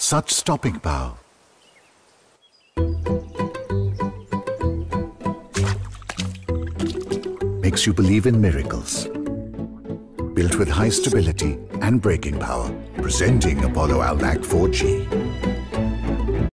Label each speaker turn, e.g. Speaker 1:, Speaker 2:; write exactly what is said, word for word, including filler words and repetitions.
Speaker 1: such stopping power. Makes you believe in miracles. Built with high stability and braking power, presenting Apollo Alnac four G.